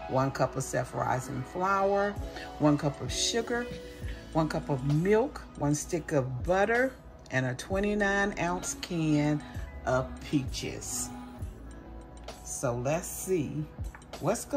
1 cup of self-rising flour, 1 cup of sugar, 1 cup of milk, 1 stick of butter, and a 29-ounce can of peaches. So let's see what's going on.